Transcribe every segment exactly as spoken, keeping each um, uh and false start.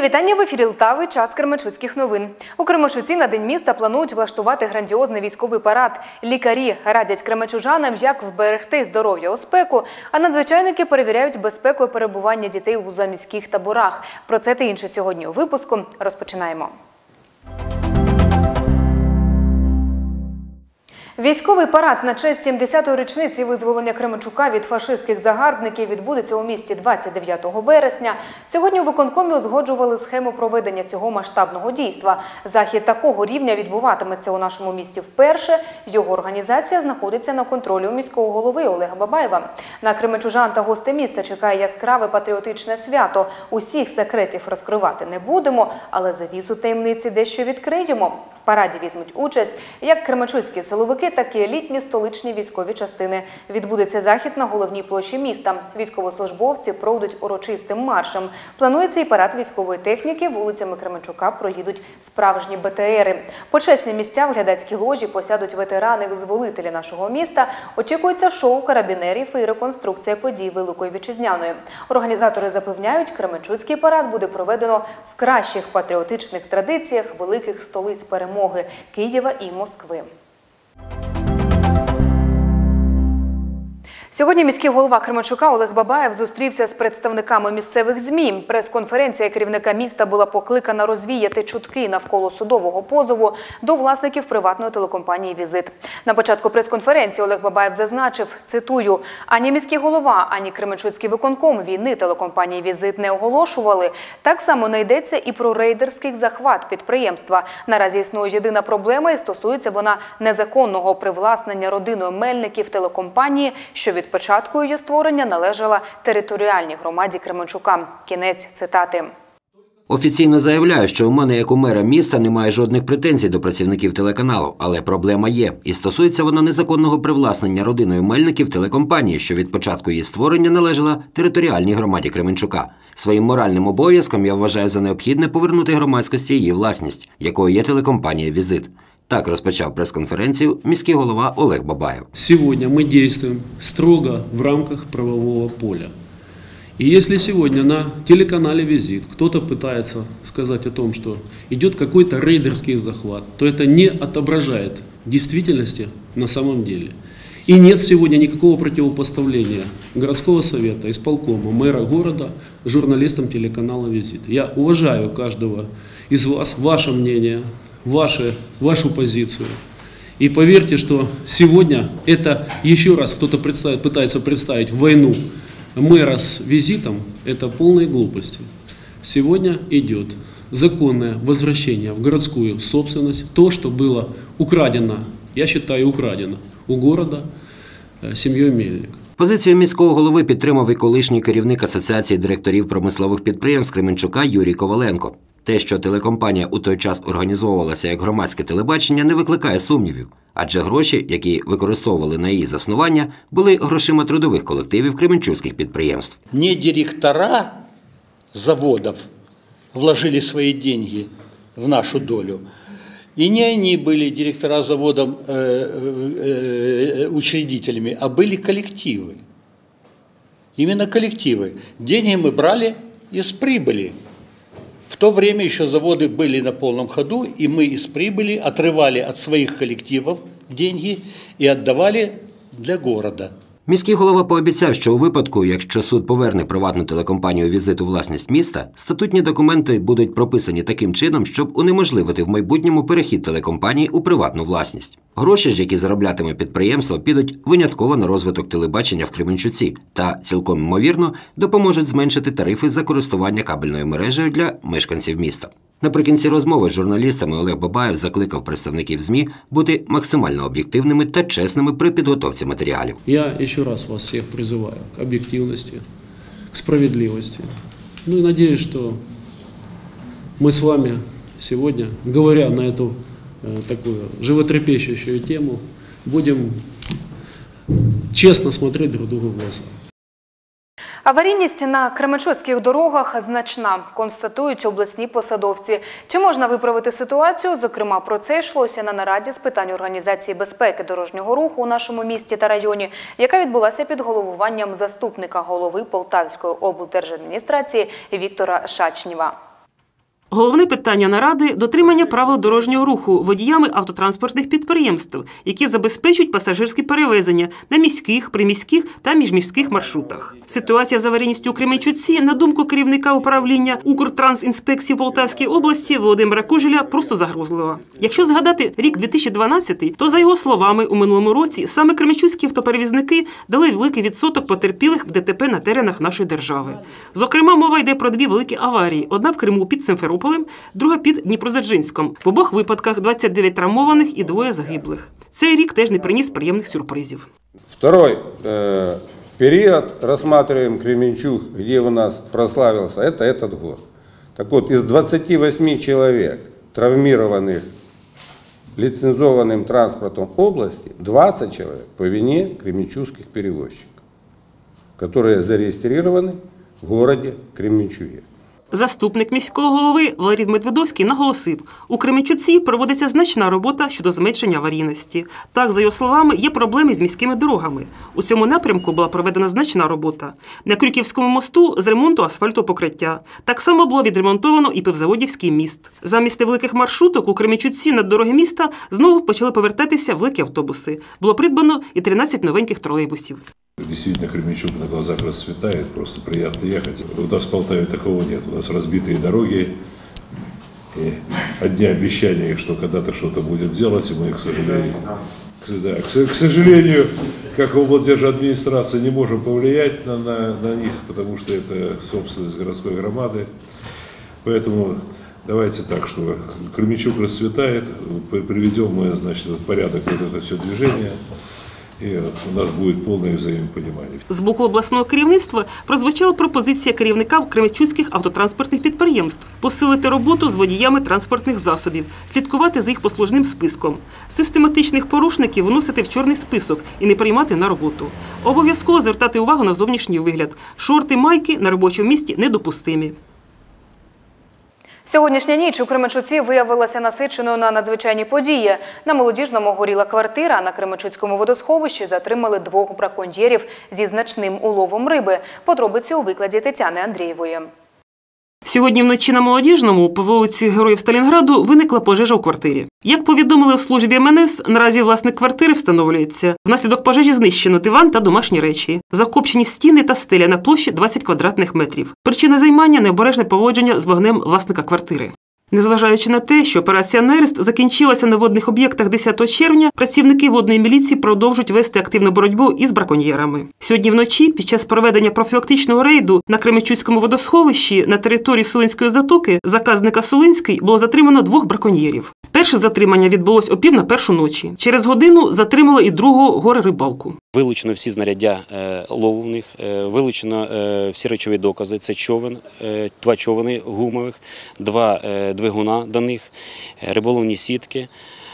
вітання, в ефірі Лтави, час кременчуцьких новин. У Кременчуці на День міста планують влаштувати грандіозний військовий парад. Лікарі радять кременчужанам, як вберегти здоров'я у спеку, а надзвичайники перевіряють безпеку і перебування дітей у заміських таборах. Про це та інше сьогодні у випуску. Розпочинаємо. Військовий парад на честь сімдесятої річниці визволення Кременчука від фашистських загарбників відбудеться у місті двадцять дев'ятого вересня. Сьогодні у виконкомі узгоджували схему проведення цього масштабного дійства. Захід такого рівня відбуватиметься у нашому місті вперше. Його організація знаходиться на контролі у міського голови Олега Бабаєва. На кременчужан та гостей міста чекає яскраве патріотичне свято. Усіх секретів розкривати не будемо, але завісу таємниці дещо відкриємо. В параді візьмуть участь як кременчуцькі силовики, так і елітні столичні військові частини. Відбудеться захід на головній площі міста. Військовослужбовці пройдуть урочистим маршем. Планується і парад військової техніки. Вулицями Кременчука проїдуть справжні Б Т Ери. Почесні місця в глядацькій ложі посядуть ветерани-визволителі нашого міста. Очікується шоу карабінерів і реконструкція подій Великої Вітчизняної. Організатори запевняють, Кременчуцький парад буде проведено в кращих патріотичних традиціях великих столиць перемоги – Києва і Москви. Сьогодні міський голова Кременчука Олег Бабаєв зустрівся з представниками місцевих ЗМІ. Прес-конференція керівника міста була покликана розвіяти чутки навколо судового позову до власників приватної телекомпанії «Візит». На початку прес-конференції Олег Бабаєв зазначив, цитую, «Ані міський голова, ані Кременчуцький виконком війни телекомпанії «Візит» не оголошували. Так само не йдеться і про рейдерський захват підприємства. Наразі існує єдина проблема і стосується вона незаконного привласнення родиною Мельників телекомпанії, що від початку її створення належала територіальній громаді Кременчука». Кінець цитати. Офіційно заявляю, що у мене, як у мера міста, немає жодних претензій до працівників телеканалу, але проблема є. І стосується вона незаконного привласнення родиною Мельників телекомпанії, що від початку її створення належала територіальній громаді Кременчука. Своїм моральним обов'язком я вважаю за необхідне повернути громадськості її власність, якою є телекомпанія «Візит». Так розпочав прес-конференцію міський голова Олег Бабаєв. Сьогодні ми діємо строго в рамках правового поля. И если сегодня на телеканале «Визит» кто-то пытается сказать о том, что идет какой-то рейдерский захват, то это не отображает действительности на самом деле. И нет сегодня никакого противопоставления городского совета, исполкома, мэра города журналистам телеканала «Визит». Я уважаю каждого из вас, ваше мнение, ваше, вашу позицию. И поверьте, что сегодня это еще раз кто-то представит, пытается представить войну мэра с «Визитом», это полная глупость. Сегодня идет законное возвращение в городскую собственность, то, что было украдено, я считаю, украдено у города семьей Мельник. Позицію міського голови підтримав і колишній керівник Асоціації директорів промислових підприємств Кременчука Юрій Коваленко. Те, що телекомпанія у той час організовувалася як громадське телебачення, не викликає сумнівів. Адже гроші, які використовували на її заснування, були грошима трудових колективів кременчуцьких підприємств. Не директора заводів вложили свої гроші в нашу долю. И не они были директора заводов э, э, учредителями, а были коллективы. Именно коллективы. Деньги мы брали из прибыли. В то время еще заводы были на полном ходу, и мы из прибыли отрывали от своих коллективов деньги и отдавали для города. Міський голова пообіцяв, що у випадку, якщо суд поверне приватну телекомпанію «Візит» у власність міста, статутні документи будуть прописані таким чином, щоб унеможливити в майбутньому перехід телекомпанії у приватну власність. Гроші ж, які зароблятиме підприємство, підуть винятково на розвиток телебачення в Кременчуці та, цілком ймовірно, допоможуть зменшити тарифи за користування кабельною мережею для мешканців міста. Наприкінці розмови з журналістами Олег Бабаєв закликав представників ЗМІ бути максимально об'єктивними та чесними при підготовці матеріалів. Я ще раз вас всіх призиваю к об'єктивності, к справедливості. Ну і сподіваюся, що ми з вами сьогодні, говоря на цю таку животрепещущую тему, будемо чесно смотреть друг другу в глаза. Аварійність на кременчуцьких дорогах значна, констатують обласні посадовці. Чи можна виправити ситуацію? Зокрема, про це йшлося на нараді з питань організації безпеки дорожнього руху у нашому місті та районі, яка відбулася під головуванням заступника голови Полтавської облдержадміністрації Віктора Шачнєва. Головне питання наради – дотримання правил дорожнього руху водіями автотранспортних підприємств, які забезпечують пасажирські перевезення на міських, приміських та міжміських маршрутах. Ситуація з аварійністю у Кременчуці, на думку керівника управління Укртрансінспекції в Полтавській області Володимира Кужеля, просто загрозлива. Якщо згадати рік дві тисячі дванадцятий, то, за його словами, у минулому році саме кременчуцькі автоперевізники дали великий відсоток потерпілих в ДТП на теренах нашої держави. Зокрема, мова йде про дві великі аварії. Одна в Криму під Симферополем, друга під Дніпродзержинськом. В обох випадках двадцять дев'ять травмованих і двоє загиблих. Цей рік теж не приніс приємних сюрпризів. Второй э, период рассматриваем Кременчуг, где у нас прославился, это этот год. Так вот, из двадцати восьми человек, травмированных лицензованным транспортом области, двадцать человек по вине кременчугских перевозчиков, которые зарегистрированы в городе Кременчуге. Заступник міського голови Валерій Медведовський наголосив, у Кременчуці проводиться значна робота щодо зменшення аварійності. Так, за його словами, є проблеми з міськими дорогами. У цьому напрямку була проведена значна робота. На Крюківському мосту з ремонту асфальтопокриття. Так само було відремонтовано і Пивзаводівський міст. Замість невеликих маршруток у Кременчуці на дороги міста знову почали повертатися великі автобуси. Було придбано і тринадцять новеньких тролейбусів. Действительно, Кременчуг на глазах расцветает, просто приятно ехать. У нас в Полтаве такого нет. У нас разбитые дороги, и одни обещания, что когда-то что-то будем делать, и мы, к сожалению, да, к, к сожалению, как облдержадминистрация, не можем повлиять на, на, на них, потому что это собственность городской громады. Поэтому давайте так, что Кременчуг расцветает, приведем мы, значит, в порядок вот это все движение. І у нас буде повне взаємопонімання. З боку обласного керівництва прозвучала пропозиція керівника кременчуцьких автотранспортних підприємств посилити роботу з водіями транспортних засобів, слідкувати за їх послужним списком, систематичних порушників вносити в чорний список і не приймати на роботу. Обов'язково звертати увагу на зовнішній вигляд. Шорти, майки на робочому місці недопустимі. Сьогоднішня ніч у Кременчуці виявилася насиченою на надзвичайні події. На Молодіжному горіла квартира, на Кременчуцькому водосховищі затримали двох браконьєрів зі значним уловом риби. Подробиці у викладі Тетяни Андрієвої. Сьогодні вночі на Молодіжному по вулиці Героїв Сталінграду виникла пожежа у квартирі. Як повідомили у службі ем ен ес, наразі власник квартири встановлюється. Внаслідок пожежі знищено диван та домашні речі. Закопчені стіни та стеля на площі двадцять квадратних метрів. Причина займання – необережне поводження з вогнем власника квартири. Незважаючи на те, що операція «Нерест» закінчилася на водних об'єктах десятого червня, працівники водної міліції продовжують вести активну боротьбу із браконьєрами. Сьогодні вночі, під час проведення профілактичного рейду на Кременчуцькому водосховищі на території Солинської затоки заказника Солинський було затримано двох браконьєрів. Перше затримання відбулось о пів на першу ночі. Через годину затримали і другого горе-рибалку. Вилучено всі знаряддя лову в них, вилучено всі речові докази. Це човен, два човени гумових, два двигуна до них, риболовні сітки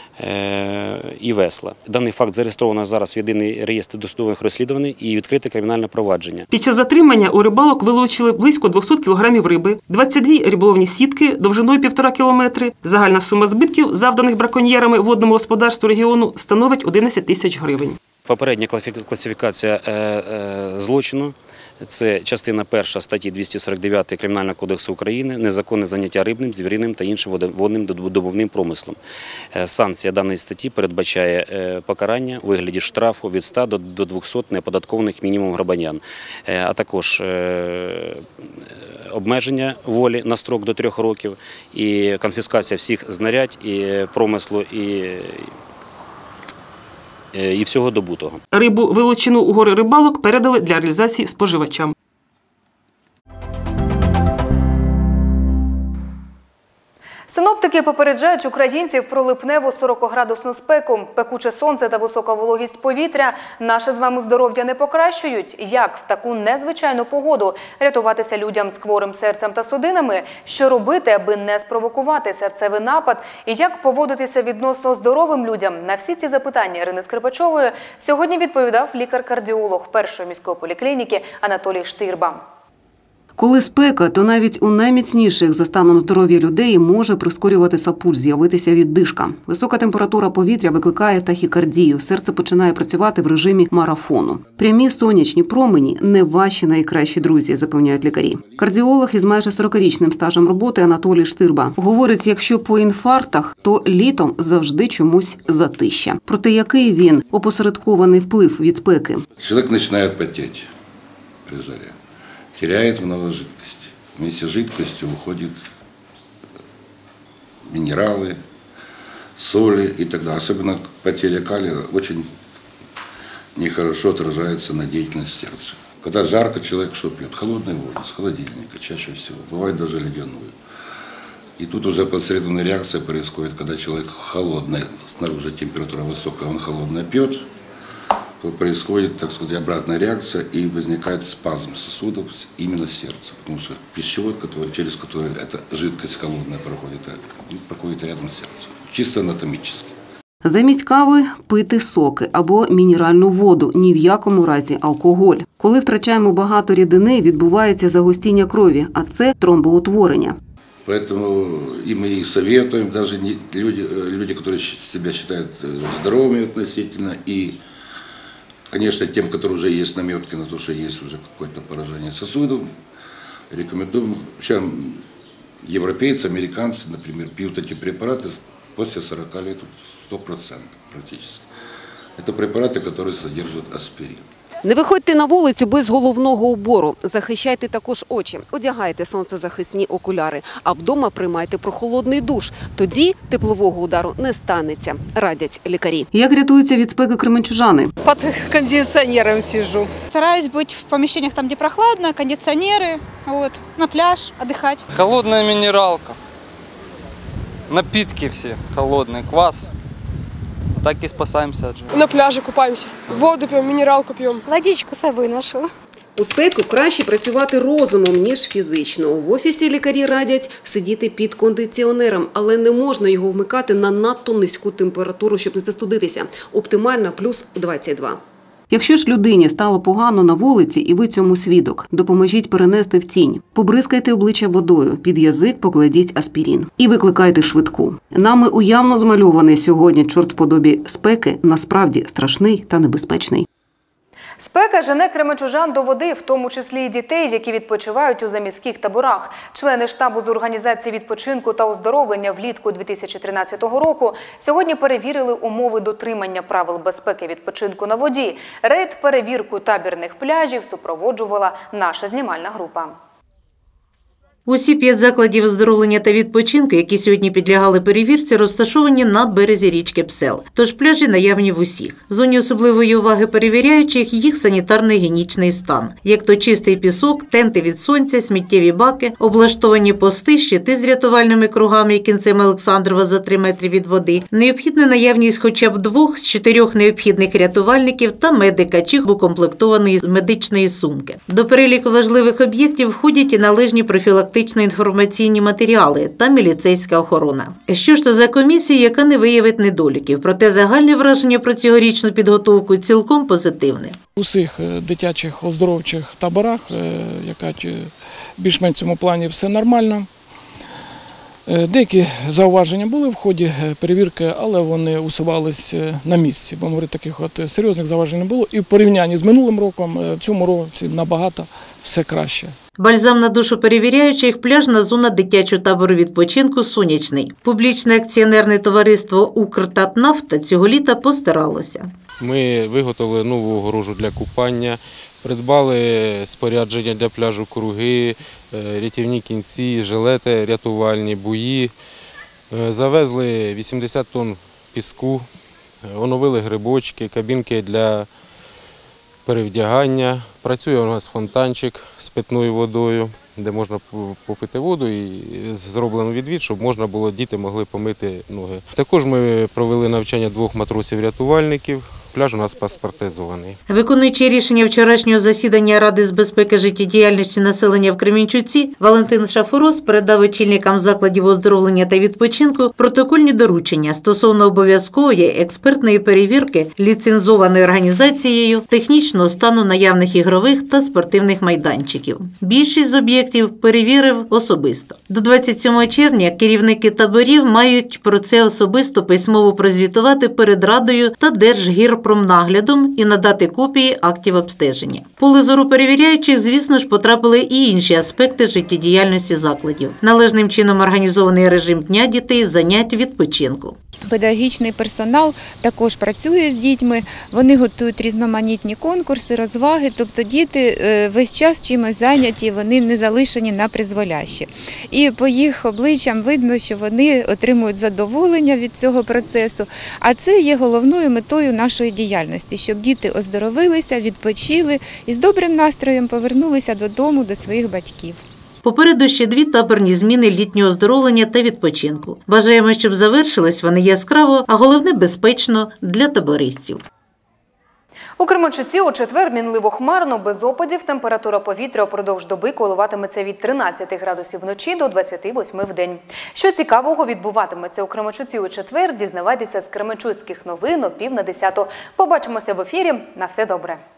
і весла. Даний факт зареєстровано зараз в єдиний реєстр досудових розслідувань і відкрите кримінальне провадження. Під час затримання у рибалок вилучили близько двохсот кілограмів риби, двадцять дві риболовні сітки довжиною півтора кілометри. Загальна сума збитків, завданих браконьєрами водному господарству регіону, становить одинадцять тисяч гривень. Попередня класифікація злочину – це частина перша статті двісті сорок дев'ять Кримінального кодексу України «Незаконне заняття рибним, звіриним та іншим водним добувним промислом». Санкція даної статті передбачає покарання у вигляді штрафу від ста до двохсот неоподаткованих мінімум грабанян, а також обмеження волі на строк до трьох років і конфіскація всіх знарядь і промислу і і всього добутого. Рибу, вилучену у гори рибалок, передали для реалізації споживачам. Синоптики попереджають українців про липневу сорокаградусну спеку. Пекуче сонце та висока вологість повітря наше з вами здоров'я не покращують. Як в таку незвичайну погоду рятуватися людям з хворим серцем та судинами? Що робити, аби не спровокувати серцевий напад? І як поводитися відносно здоровим людям? На всі ці запитання Ірини Скрипачової сьогодні відповідав лікар-кардіолог першої міської поліклініки Анатолій Штирба. Коли спека, то навіть у найміцніших за станом здоров'я людей може прискорюватися пульс, з'явитися віддишка. Висока температура повітря викликає тахікардію. Серце починає працювати в режимі марафону. Прямі сонячні промені – не ваші найкращі друзі, запевняють лікарі. Кардіолог із майже сорокарічним стажем роботи Анатолій Штирба говорить, якщо по інфарктах, то літом завжди чомусь затища. Проте який він опосередкований вплив від спеки? Человек начинает потеть при жаре, теряет много жидкости. Вместе с жидкостью уходят минералы, соли и так далее. Особенно потеря калия очень нехорошо отражается на деятельности сердца. Когда жарко, человек что пьет? Холодную воду с холодильника чаще всего, бывает даже ледяную. И тут уже посредственная реакция происходит, когда человек холодный, снаружи температура высокая, он холодно пьет, то происходит, так сказать, обратная реакция и возникает спазм сосудов именно сердца. Потому что пищевод, который, через который эта жидкость холодная проходит, проходит рядом с сердцем. Чисто анатомически. Замість кави – пити соки або мінеральну воду, ні в якому разі алкоголь. Коли втрачаємо багато рідини, відбувається загустіння крові, а це тромбоутворення. Поэтому и мы их советуем, даже не, люди, люди, которые себя считают здоровыми относительно, и, конечно, тем, которые уже есть наметки на то, что есть уже какое-то поражение сосудов, рекомендуем, вообще европейцы, американцы, например, пьют эти препараты после сорока лет сто процентов практически. Это препараты, которые содержат аспирин. Не виходьте на вулицю без головного убору. Захищайте також очі. Одягайте сонцезахисні окуляри. А вдома приймайте прохолодний душ. Тоді теплового удару не станеться, радять лікарі. Як рятуються від спеки кременчужани? Под кондиционером сижу. Стараюсь быть в помещениях там, где прохладно, кондиционеры, вот, на пляж, отдыхать. Холодная минералка. Напитки все холодные, квас. Так и спасаемся от жары. На пляже купаемся, воду пьем, минералку пьем. Водичку с собой ношу. У спеку краще працювати розумом, ніж фізично. В офісі лікарі радять сидіти під кондиціонером, але не можна його вмикати на надто низьку температуру, щоб не застудитися. Оптимальна – плюс двадцять два. Якщо ж людині стало погано на вулиці і ви цьому свідок, допоможіть перенести в тінь. Побризкайте обличчя водою, під язик покладіть аспірин. І викликайте швидку. Нами уявно змальований сьогодні чорт подобі спеки насправді страшний та небезпечний. Спека жене кременчужан до води, в тому числі і дітей, які відпочивають у заміських таборах. Члени штабу з організації відпочинку та оздоровлення влітку дві тисячі тринадцятого року сьогодні перевірили умови дотримання правил безпеки відпочинку на воді. Рейд перевірку табірних пляжів супроводжувала наша знімальна група. Усі п'ять закладів оздоровлення та відпочинку, які сьогодні підлягали перевірці, розташовані на березі річки Псел. Тож пляжі наявні в усіх. В зоні особливої уваги перевіряючих – їх санітарно-гігієнічний стан. Як то чистий пісок, тенти від сонця, сміттєві баки, облаштовані пости, щити з рятувальними кругами і кінцем Олександрова за три метри від води, необхідна наявність хоча б двох з чотирьох необхідних рятувальників та медика чи укомплектованої медичної сумки. До переліку важливих об'єктів входять і належні профілактичні інформаційні матеріали та міліцейська охорона. Що ж то за комісію, яка не виявить недоліків, проте загальне враження про цьогорічну підготовку цілком позитивне. У всіх дитячих оздоровчих таборах, яка більш-менш в цьому плані все нормально. Деякі зауваження були в ході перевірки, але вони усувалися на місці. Бо, говорю, таких от серйозних зауважень не було. І в порівнянні з минулим роком, в цьому році набагато все краще. Бальзам на душу перевіряючих – пляжна зона дитячого табору відпочинку «Сонячний». Публічне акціонерне товариство «Укртатнафта» цього літа постаралося. Ми виготовили нову огорожу для купання, придбали спорядження для пляжу, круги, рятівні кінці, жилети рятувальні, буї. Завезли вісімдесят тонн піску, оновили грибочки, кабінки для перевдягання. Працює у нас фонтанчик з питною водою, де можна попити воду і зроблено відвід, щоб можна було, діти могли помити ноги. Також ми провели навчання двох матросів-рятувальників пляж у нас паспортизований. Виконуючи рішення вчорашнього засідання Ради з безпеки життєдіяльності населення в Кременчуці, Валентин Шафурос передав очільникам закладів оздоровлення та відпочинку протокольні доручення стосовно обов'язкової експертної перевірки ліцензованою організацією технічного стану наявних ігрових та спортивних майданчиків. Більшість з об'єктів перевірив особисто. До двадцять сьомого червня керівники таборів мають про це особисто письмово прозвітувати перед Радою та Держгірпромнаглядом і надати копії актів обстеження. В поле зору перевіряючих, звісно ж, потрапили і інші аспекти життєдіяльності закладів. Належним чином організований режим дня дітей, занять, відпочинку. Педагогічний персонал також працює з дітьми, вони готують різноманітні конкурси, розваги, тобто діти весь час чимось зайняті, вони не залишені на призволяще. І по їх обличчям видно, що вони отримують задоволення від цього процесу, а це є головною метою нашої діяльності, щоб діти оздоровилися, відпочили і з добрим настроєм повернулися додому, до своїх батьків. Попереду ще дві таборні зміни літнього оздоровлення та відпочинку. Бажаємо, щоб завершились вони яскраво, а головне – безпечно для табористів. У Кременчуці у четвер мінливо хмарно, без опадів. Температура повітря упродовж доби коливатиметься від тринадцяти градусів вночі до двадцяти восьми в день. Що цікавого відбуватиметься у Кременчуці у четвер, дізнавайтеся з Кременчуцьких новин о пів на десяту. Побачимося в ефірі. На все добре.